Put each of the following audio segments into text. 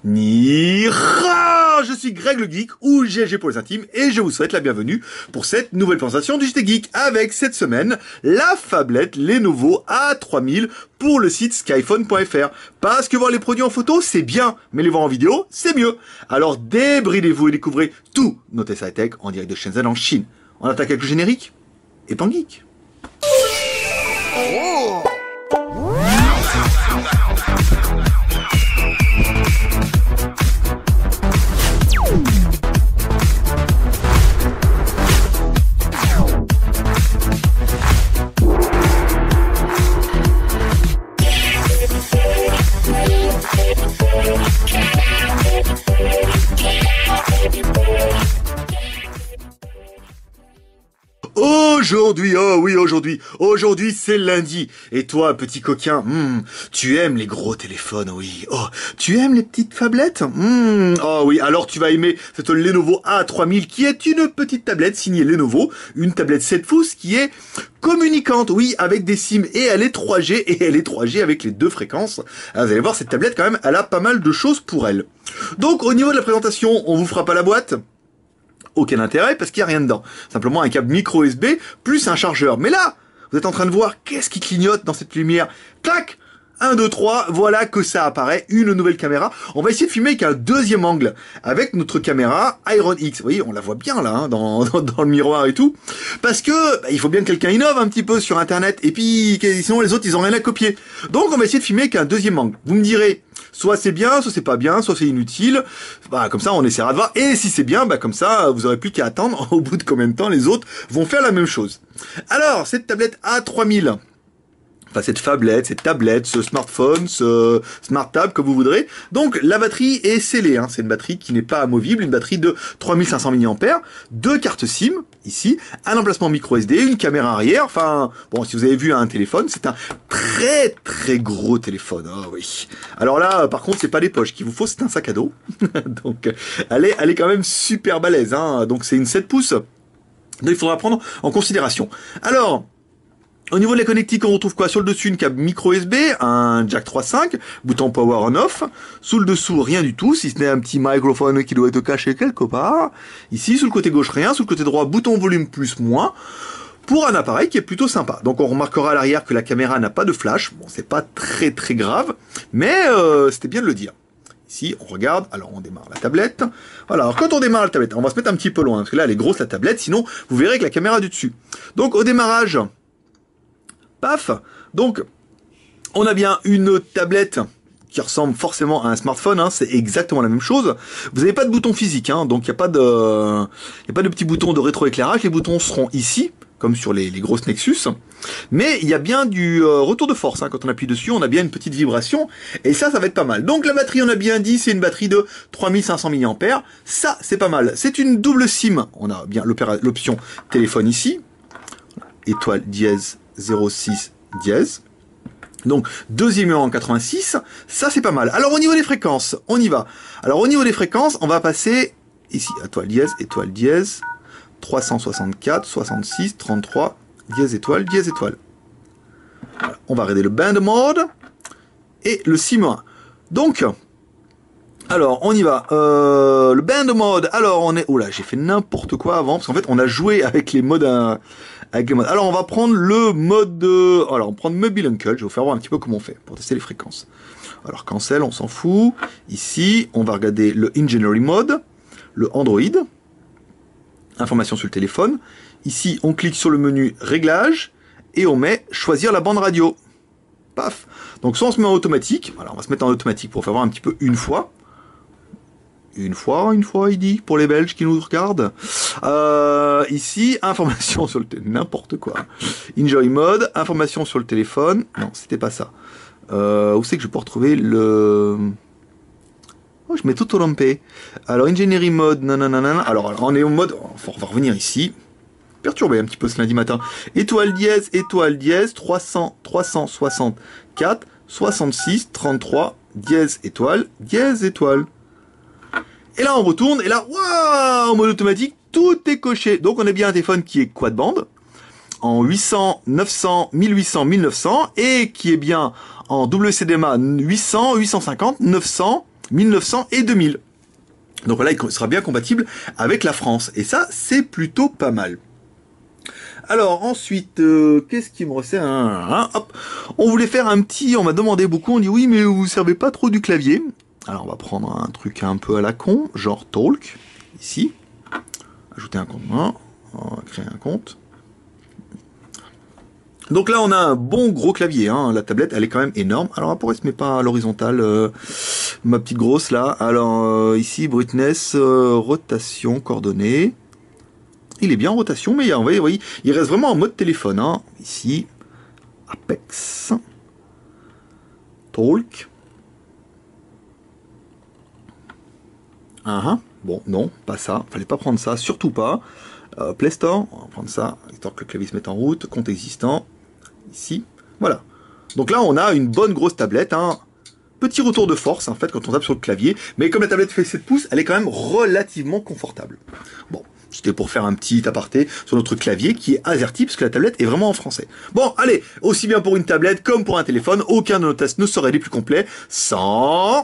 Ni ra. Je suis Greg le Geek, ou GG pour les intimes, et je vous souhaite la bienvenue pour cette nouvelle présentation du JT Geek, avec cette semaine, la phablette Lenovo A3000 pour le site skyphone.fr. Parce que voir les produits en photo, c'est bien, mais les voir en vidéo, c'est mieux. Alors débridez-vous et découvrez tout nos tests high-tech en direct de Shenzhen en Chine. On attaque avec le générique, et pan geek. Oh. Aujourd'hui c'est lundi. Et toi, petit coquin, tu aimes les gros téléphones, oui. Oh, tu aimes les petites phablettes Oh oui, alors tu vas aimer cette Lenovo A3000 qui est une petite tablette signée Lenovo, une tablette 7 pouces qui est communicante, oui, avec des SIM, et elle est 3G, et elle est 3G avec les deux fréquences. Alors, vous allez voir, cette tablette, quand même, elle a pas mal de choses pour elle. Donc, au niveau de la présentation, on vous fera pas la boîte. Aucun intérêt parce qu'il n'y a rien dedans. Simplement un câble micro USB plus un chargeur. Mais là, vous êtes en train de voir qu'est-ce qui clignote dans cette lumière. Clac! 1, 2, 3, voilà que ça apparaît, une nouvelle caméra. On va essayer de filmer avec un deuxième angle, avec notre caméra Iron X. Vous voyez, on la voit bien là, hein, dans le miroir et tout. Parce que il faut bien que quelqu'un innove un petit peu sur Internet, et puis sinon les autres, ils ont rien à copier. Donc on va essayer de filmer avec un deuxième angle. Vous me direz, soit c'est bien, soit c'est pas bien, soit c'est inutile. Bah, comme ça, on essaiera de voir. Et si c'est bien, bah, comme ça, vous aurez plus qu'à attendre au bout de combien de temps les autres vont faire la même chose. Alors, cette tablette A3000... Enfin, cette phablette, cette tablette, ce smartphone, ce smart tab, comme vous voudrez. Donc, la batterie est scellée, hein. C'est une batterie qui n'est pas amovible, une batterie de 3500 mAh, deux cartes SIM, ici, un emplacement micro SD, une caméra arrière. Enfin, bon, si vous avez vu un téléphone, c'est un très très gros téléphone. Oh oui. Alors là, par contre, c'est pas les poches qu'il vous faut, c'est un sac à dos. Donc, elle est quand même super balèze, hein. Donc, c'est une 7 pouces. Donc, il faudra prendre en considération. Alors, au niveau de la connectique, on retrouve quoi? Sur le dessus, une câble micro USB, un jack 3.5, bouton power on off. Sous le dessous, rien du tout, si ce n'est un petit microphone qui doit être caché quelque part. Ici, sous le côté gauche, rien. Sous le côté droit, bouton volume plus moins. Pour un appareil qui est plutôt sympa. Donc on remarquera à l'arrière que la caméra n'a pas de flash. Bon, c'est pas très très grave, mais c'était bien de le dire. Ici, on regarde, alors on démarre la tablette. Voilà, alors quand on démarre la tablette, on va se mettre un petit peu loin, parce que là, elle est grosse la tablette, sinon, vous verrez que la caméra du dessus. Donc au démarrage... Paf. Donc, on a bien une tablette qui ressemble forcément à un smartphone, hein, c'est exactement la même chose. Vous n'avez pas de bouton physique, hein, donc il n'y a pas de petit bouton de rétroéclairage. Les boutons seront ici, comme sur les grosses Nexus. Mais il y a bien du retour de force, hein, quand on appuie dessus, on a bien une petite vibration, et ça va être pas mal. Donc la batterie, on a bien dit, c'est une batterie de 3500 mAh. Ça, c'est pas mal. C'est une double SIM. On a bien l'option téléphone ici. Étoile dièse 06 dièse. Donc, deuxième numéro en 86, ça c'est pas mal. Alors au niveau des fréquences, on y va. Alors au niveau des fréquences, on va passer ici, étoile dièse, 364, 66, 33, dièse étoile. Voilà. On va regarder le band mode et le SIM1. Donc, alors on y va. Le band mode, alors on est... Oh là, j'ai fait n'importe quoi avant, parce qu'en fait on a joué avec les modes... Alors on va prendre le mode alors on prend Mobile Uncle, je vais vous faire voir un petit peu comment on fait pour tester les fréquences. Alors cancel, on s'en fout. Ici, on va regarder le Engineering Mode, le Android, information sur le téléphone. Ici, on clique sur le menu Réglages et on met Choisir la bande radio. Paf. Donc soit on se met en automatique, voilà, on va se mettre en automatique pour faire voir un petit peu une fois, il dit, pour les Belges qui nous regardent. Ici, information sur le n'importe quoi. Enjoy mode, information sur le téléphone. Non, c'était pas ça. Où c'est que je peux retrouver le... Oh, je mets tout trompé. Alors, engineering mode, nanana. Alors, on est au mode... On va revenir ici. Perturbé un petit peu ce lundi matin. Étoile dièse, 300, 364, 66, 33, dièse, étoile. Et là, on retourne, et là, waouh, en mode automatique, tout est coché. Donc, on a bien un téléphone qui est quad bande, en 800, 900, 1800, 1900, et qui est bien en WCDMA 800, 850, 900, 1900 et 2000. Donc voilà, il sera bien compatible avec la France. Et ça, c'est plutôt pas mal. Alors ensuite, qu'est-ce qui me restait hop. On voulait faire un petit, on m'a demandé beaucoup, on dit oui mais vous servez pas trop du clavier. Alors on va prendre un truc un peu à la con, genre Talk, ici. Ajouter un compte, on va créer un compte. Donc là on a un bon gros clavier, hein. La tablette elle est quand même énorme. Alors pourquoi elle se met pas à l'horizontale, ma petite grosse là. Alors ici brightness, rotation, coordonnées. Il est bien en rotation, mais vous voyez, il reste vraiment en mode téléphone. Hein. Ici, Apex, Talk. Bon, non, pas ça. Fallait pas prendre ça, surtout pas. Play Store, on va prendre ça, histoire que le clavier se mette en route. Compte existant, ici. Voilà. Donc là, on a une bonne grosse tablette. Hein. Petit retour de force, en fait, quand on tape sur le clavier. Mais comme la tablette fait 7 pouces, elle est quand même relativement confortable. Bon. C'était pour faire un petit aparté sur notre clavier qui est AZERTY parce que la tablette est vraiment en français. Bon, allez, aussi bien pour une tablette comme pour un téléphone, aucun de nos tests ne serait les plus complets sans...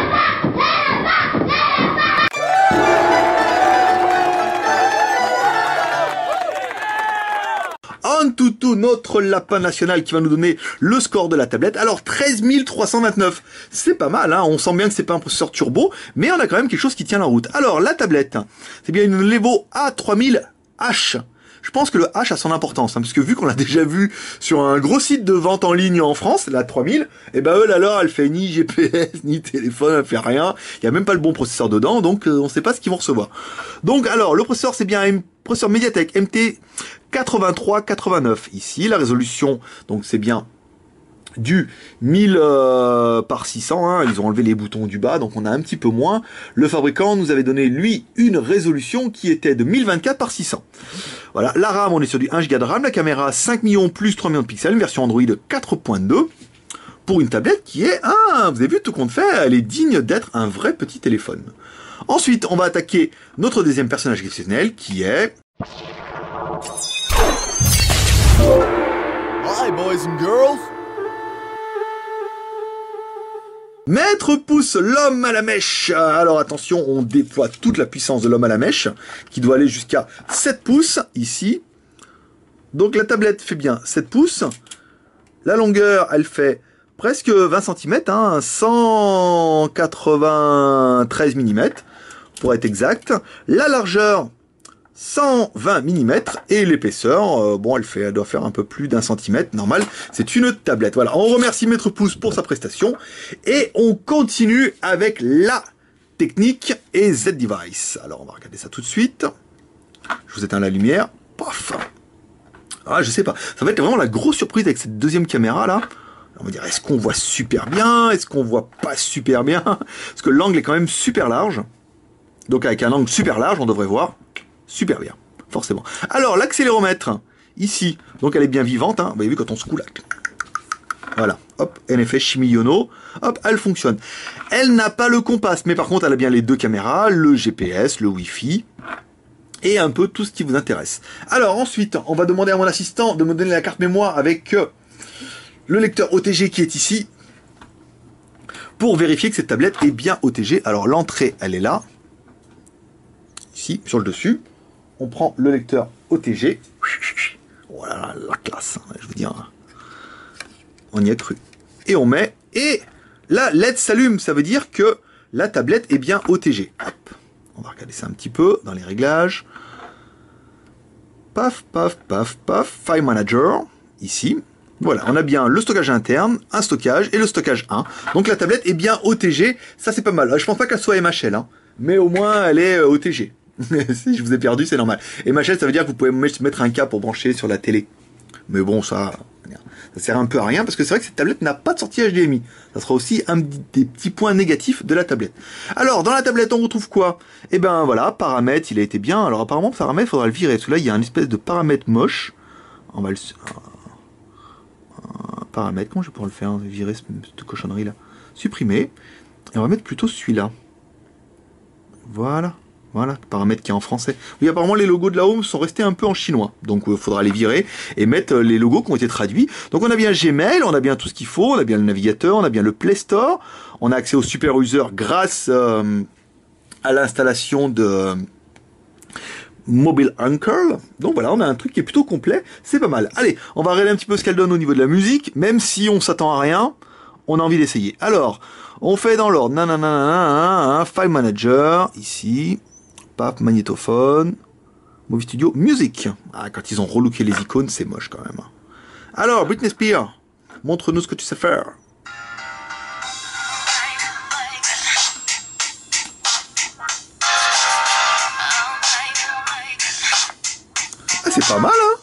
Antutu, notre lapin national qui va nous donner le score de la tablette. Alors 13 329, c'est pas mal, hein. On sent bien que c'est pas un processeur turbo, mais on a quand même quelque chose qui tient la route. Alors la tablette, c'est bien une Levo A3000H. Je pense que le H a son importance, hein, parce que vu qu'on l'a déjà vu sur un gros site de vente en ligne en France, la 3000, et ben eux alors elle fait ni GPS, ni téléphone, elle fait rien, il y a même pas le bon processeur dedans, donc on sait pas ce qu'ils vont recevoir. Donc alors, le processeur c'est bien un processeur Mediatek MT 8389, ici, la résolution, donc c'est bien du 1000 par 600, hein, ils ont enlevé les boutons du bas, donc on a un petit peu moins. Le fabricant nous avait donné, lui, une résolution qui était de 1024 par 600. Voilà, la RAM, on est sur du 1 Go de RAM, la caméra 5 millions plus 3 millions de pixels, une version Android 4.2, pour une tablette qui est, vous avez vu tout compte fait, elle est digne d'être un vrai petit téléphone. Ensuite, on va attaquer notre deuxième personnage exceptionnel, qui est... Hi, boys and girls. Maître Pouce, l'homme à la mèche. Alors attention, on déploie toute la puissance de l'homme à la mèche, qui doit aller jusqu'à 7 pouces, ici. Donc la tablette fait bien 7 pouces. La longueur, elle fait presque 20 cm, hein, 193 mm, pour être exact. La largeur, 120 mm, et l'épaisseur, bon, elle doit faire un peu plus d'1 centimètre, normal, c'est une tablette. Voilà, on remercie Maître Pouce pour sa prestation, et on continue avec la technique et Z-Device. Alors, on va regarder ça tout de suite. Je vous éteins la lumière, paf. Ah, je sais pas, ça va être vraiment la grosse surprise avec cette deuxième caméra, là. On va dire, est-ce qu'on voit super bien? Est-ce qu'on voit pas super bien? Parce que l'angle est quand même super large. Donc, avec un angle super large, on devrait voir super bien, forcément. Alors, l'accéléromètre, ici, donc elle est bien vivante, hein. Vous avez vu quand on secoue là. Voilà, hop, en effet, Shimiyono, hop, elle fonctionne. Elle n'a pas le compas, mais par contre, elle a bien les deux caméras, le GPS, le Wi-Fi, et un peu tout ce qui vous intéresse. Alors, ensuite, on va demander à mon assistant de me donner la carte mémoire avec le lecteur OTG qui est ici, pour vérifier que cette tablette est bien OTG. Alors, l'entrée, elle est là, ici, sur le dessus. On prend le lecteur OTG. Voilà, la classe, je veux dire. On y a cru. Et on met, et la LED s'allume, ça veut dire que la tablette est bien OTG. Hop. On va regarder ça un petit peu dans les réglages. Paf, paf, paf, paf. File Manager, ici. Voilà, on a bien le stockage interne, un stockage et le stockage 1. Donc la tablette est bien OTG, ça c'est pas mal. Je pense pas qu'elle soit MHL, hein, mais au moins elle est OTG. Si je vous ai perdu, c'est normal. MHL, ça veut dire que vous pouvez mettre un câble pour brancher sur la télé. Mais bon, ça sert un peu à rien, parce que c'est vrai que cette tablette n'a pas de sortie HDMI. Ça sera aussi un des petits points négatifs de la tablette. Alors, dans la tablette, on retrouve quoi? Eh ben voilà, paramètres, il a été bien. Alors apparemment, paramètres, il faudra le virer, parce que là, il y a une espèce de paramètre moche. On va le... paramètre, comment je vais pouvoir le faire, virer cette cochonnerie-là? Supprimer. Et on va mettre plutôt celui-là. Voilà. Voilà, paramètre qui est en français. Oui, apparemment les logos de la Home sont restés un peu en chinois. Donc il faudra les virer et mettre les logos qui ont été traduits. Donc on a bien Gmail, on a bien tout ce qu'il faut, on a bien le navigateur, on a bien le Play Store, on a accès au super user grâce à l'installation de Mobile Anchor. Donc voilà, on a un truc qui est plutôt complet, c'est pas mal. Allez, on va regarder un petit peu ce qu'elle donne au niveau de la musique, même si on s'attend à rien, on a envie d'essayer. Alors, on fait dans l'ordre, File Manager, ici, pap, magnétophone, Movie Studio, musique. Ah, quand ils ont relooké les icônes, c'est moche quand même. Alors, Britney Spears, montre-nous ce que tu sais faire. Ah, c'est pas mal, hein?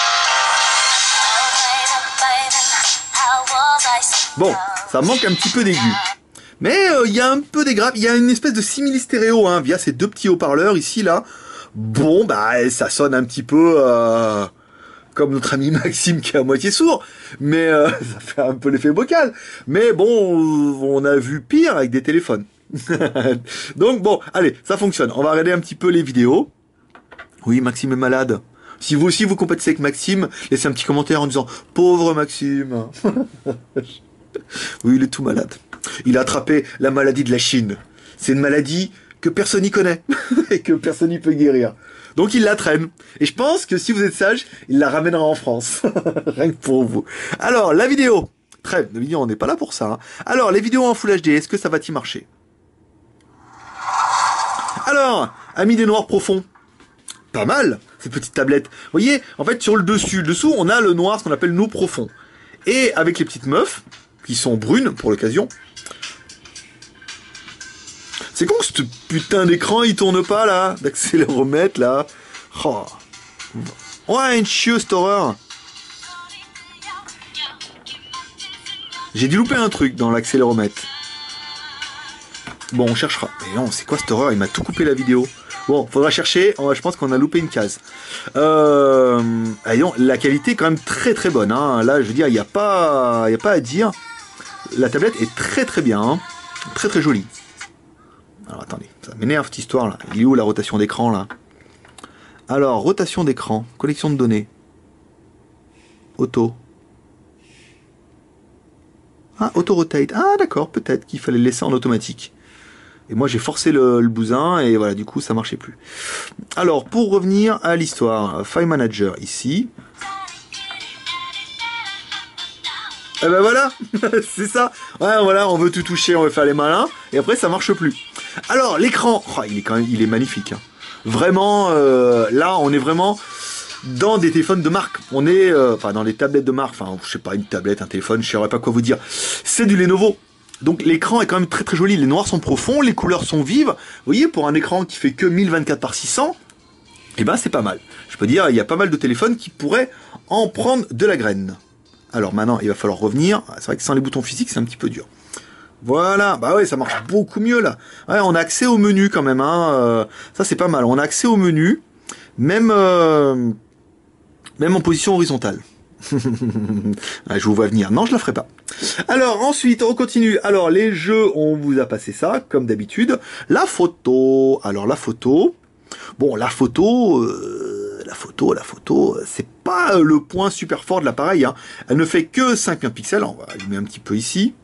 Bon, ça manque un petit peu d'aigu. Mais il y a un peu des graves, il y a une espèce de simili-stéréo hein, via ces deux petits haut-parleurs ici, là. Bon, bah, ça sonne un petit peu comme notre ami Maxime qui est à moitié sourd, mais ça fait un peu l'effet vocal. Mais bon, on a vu pire avec des téléphones. Donc bon, allez, ça fonctionne. On va regarder un petit peu les vidéos. Oui, Maxime est malade. Si vous aussi vous compétissez avec Maxime, laissez un petit commentaire en disant « Pauvre Maxime !» Oui, il est tout malade. Il a attrapé la maladie de la Chine. C'est une maladie que personne n'y connaît et que personne n'y peut guérir. Donc il la traîne. Et je pense que si vous êtes sage, il la ramènera en France. Rien que pour vous. Alors, la vidéo. Trêve, la vidéo, on n'est pas là pour ça. Hein. Alors, les vidéos en Full HD, est-ce que ça va-t-il marcher? Alors, amis des noirs profonds. Pas mal, cette petite tablette. Vous voyez, en fait, sur le dessous, on a le noir, ce qu'on appelle nous profond. Et avec les petites meufs, qui sont brunes pour l'occasion. C'est con que ce putain d'écran, il tourne pas, là, d'accéléromètre, là. Oh. Ouais, une chieuse, cette horreur. J'ai dû louper un truc dans l'accéléromètre. Bon, on cherchera. Mais non, c'est quoi cette horreur? Il m'a tout coupé la vidéo. Bon, faudra chercher. Je pense qu'on a loupé une case. Allez, la qualité est quand même très très bonne. Hein. Là, je veux dire, il n'y a pas à dire. La tablette est très très bien. Hein. Très très jolie. Alors attendez, ça m'énerve cette histoire là. Il est où la rotation d'écran là? Alors, rotation d'écran, collection de données. Auto. Ah, auto-rotate. Ah d'accord, peut-être qu'il fallait le laisser en automatique. Et moi j'ai forcé le bousin et voilà, du coup ça marchait plus. Alors pour revenir à l'histoire, File Manager ici. Et ben voilà, c'est ça. Ouais, voilà, on veut tout toucher, on veut faire les malins, et après ça marche plus. Alors l'écran, oh, il est magnifique. Hein. Vraiment, là on est vraiment dans des téléphones de marque. On est, enfin dans des tablettes de marque. Enfin, je sais pas, une tablette, un téléphone, je saurais pas quoi vous dire. C'est du Lenovo. Donc l'écran est quand même très très joli, les noirs sont profonds, les couleurs sont vives. Vous voyez, pour un écran qui fait que 1024 par 600, eh ben c'est pas mal. Je peux dire, il y a pas mal de téléphones qui pourraient en prendre de la graine. Alors maintenant, il va falloir revenir. C'est vrai que sans les boutons physiques, c'est un petit peu dur. Voilà, bah ouais, ça marche beaucoup mieux là. Ouais, on a accès au menu quand même. Hein. Ça c'est pas mal. On a accès au menu, même en position horizontale. Ah, je vous vois venir. Non, je la ferai pas. Alors ensuite, on continue. Alors les jeux, on vous a passé ça comme d'habitude. La photo. Alors la photo. Bon, la photo, c'est pas le point super fort de l'appareil. Hein. Elle ne fait que 5 mégapixels. On va allumer un petit peu ici.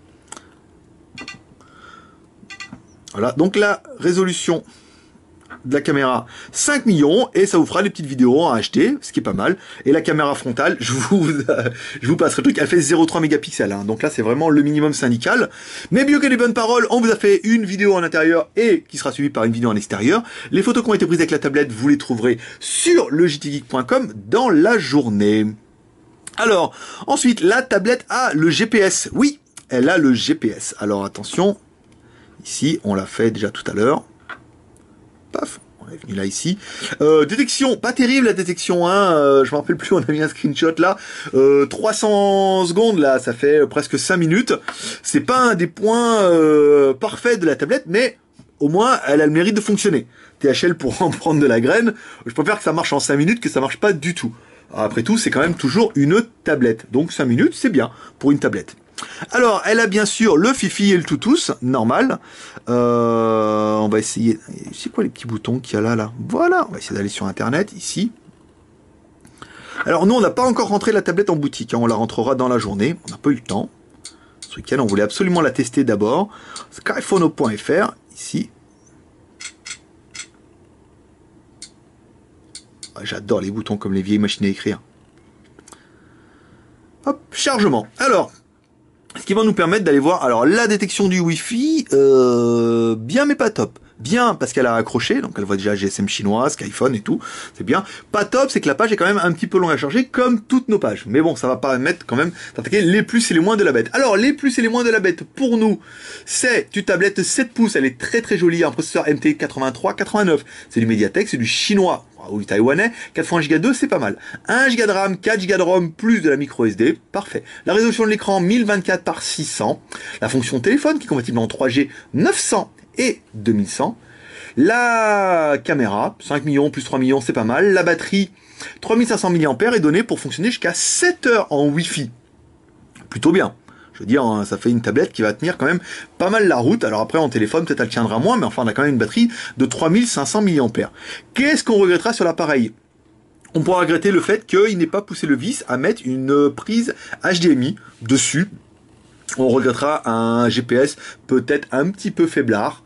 Voilà. Donc la résolution de la caméra 5 millions et ça vous fera des petites vidéos en HD, ce qui est pas mal. Et la caméra frontale, je vous passerai le truc, elle fait 0,3 mégapixels. Hein. Donc là, c'est vraiment le minimum syndical. Mais mieux que les bonnes paroles, on vous a fait une vidéo en intérieur et qui sera suivie par une vidéo en extérieur. Les photos qui ont été prises avec la tablette, vous les trouverez sur le jtgeek.com dans la journée. Alors, ensuite, la tablette a le GPS. Oui, elle a le GPS. Alors attention, ici, on l'a fait déjà tout à l'heure. Paf, on est venu là ici. Détection, pas terrible la détection, hein. Je me rappelle plus, on a mis un screenshot là. 300 secondes là, ça fait presque 5 minutes. C'est pas un des points parfaits de la tablette, mais au moins elle a le mérite de fonctionner. THL pour en prendre de la graine. Je préfère que ça marche en 5 minutes que ça marche pas du tout. Alors, après tout, c'est quand même toujours une tablette. Donc 5 minutes, c'est bien pour une tablette. Alors, elle a bien sûr le Fifi et le Toutous, normal. On on va essayer... C'est quoi les petits boutons qu'il y a là? Voilà, on va essayer d'aller sur Internet, ici. Alors nous, on n'a pas encore rentré la tablette en boutique, hein. On la rentrera dans la journée, on n'a pas eu le temps. Ce week-end, on voulait absolument la tester d'abord. Skyphono.fr, ici. Ah, j'adore les boutons comme les vieilles machines à écrire. Hop, chargement. Alors, ce qui va nous permettre d'aller voir, alors la détection du Wi-Fi, bien mais pas top. Bien parce qu'elle a accroché, donc elle voit déjà GSM chinois, Skyphone et tout, c'est bien. Pas top, c'est que la page est quand même un petit peu longue à charger, comme toutes nos pages. Mais bon, ça va permettre quand même d'attaquer les plus et les moins de la bête. Alors, les plus et les moins de la bête, pour nous, c'est une tablette 7 pouces, elle est très très jolie, un processeur MT8389, c'est du Mediatek, c'est du chinois, ou du taïwanais, 4x1 Go 2, c'est pas mal. 1 Go de RAM, 4 Go de ROM, plus de la micro SD, parfait. La résolution de l'écran, 1024 par 600. La fonction téléphone, qui est compatible en 3G, 900 et 2100. La caméra, 5 millions plus 3 millions, c'est pas mal. La batterie, 3500 mAh est donnée pour fonctionner jusqu'à 7 heures en Wi-Fi. Plutôt bien. Je veux dire, hein, ça fait une tablette qui va tenir quand même pas mal la route. Alors après, en téléphone, peut-être elle tiendra moins, mais enfin, on a quand même une batterie de 3500 mAh. Qu'est-ce qu'on regrettera sur l'appareil? On pourra regretter le fait qu'il n'ait pas poussé le vice à mettre une prise HDMI dessus. On regrettera un GPS peut-être un petit peu faiblard.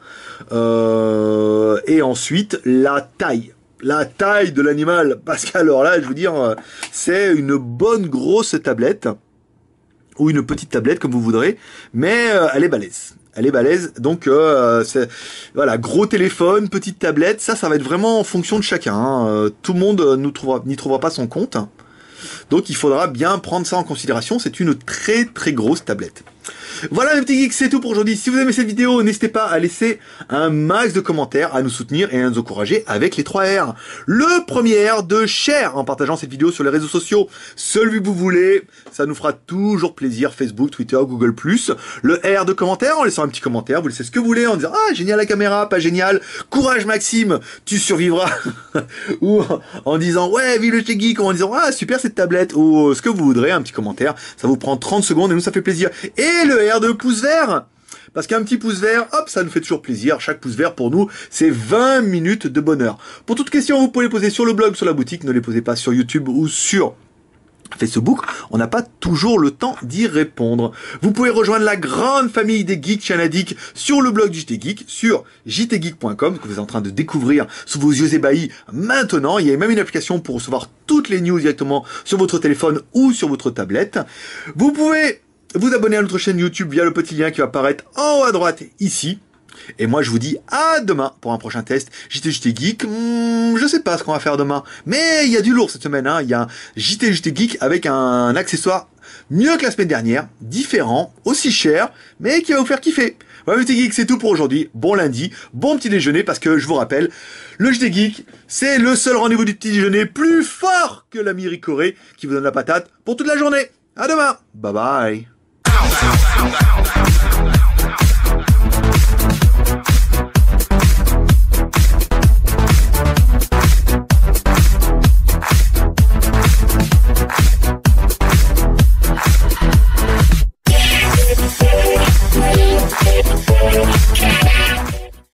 Et ensuite, la taille. La taille de l'animal. Parce qu'alors là, je veux dire, c'est une bonne grosse tablette. Ou une petite tablette, comme vous voudrez. Mais elle est balèze. Elle est balèze. Donc, voilà, gros téléphone, petite tablette. Ça va être vraiment en fonction de chacun. Hein. Tout le monde n'y trouvera pas son compte. Donc il faudra bien prendre ça en considération, c'est une très très grosse tablette. Voilà mes petits geeks, c'est tout pour aujourd'hui. Si vous aimez cette vidéo, n'hésitez pas à laisser un max de commentaires, à nous soutenir et à nous encourager avec les 3 R. Le premier R de share en partageant cette vidéo sur les réseaux sociaux, celui que vous voulez, ça nous fera toujours plaisir, Facebook, Twitter, Google+. Le R de commentaire en laissant un petit commentaire, vous laissez ce que vous voulez en disant « Ah, génial la caméra, pas génial, courage Maxime, tu survivras » ou en disant « Ouais, vive le chez geek » ou en disant « Ah, super cette tablette » ou ce que vous voudrez, un petit commentaire, ça vous prend 30 secondes et nous ça fait plaisir. Et le R de pouce vert, parce qu'un petit pouce vert, hop, ça nous fait toujours plaisir. Chaque pouce vert pour nous, c'est 20 minutes de bonheur. Pour toute question, vous pouvez les poser sur le blog, sur la boutique, ne les posez pas sur YouTube ou sur Facebook, on n'a pas toujours le temps d'y répondre. Vous pouvez rejoindre la grande famille des geeks Chanadik sur le blog du JT Geek, sur jtgeek.com, que vous êtes en train de découvrir sous vos yeux ébahis maintenant. Il y a même une application pour recevoir toutes les news directement sur votre téléphone ou sur votre tablette. Vous pouvez vous abonner à notre chaîne YouTube via le petit lien qui va apparaître en haut à droite ici. Et moi je vous dis à demain pour un prochain test. JT Geek, je sais pas ce qu'on va faire demain, mais il y a du lourd cette semaine, hein. Il y a un JT Geek avec un accessoire mieux que la semaine dernière, différent, aussi cher, mais qui va vous faire kiffer. Voilà JT Geek, c'est tout pour aujourd'hui. Bon lundi, bon petit déjeuner, parce que je vous rappelle, le JT Geek, c'est le seul rendez-vous du petit déjeuner plus fort que la Miricorée qui vous donne la patate pour toute la journée. À demain, bye bye.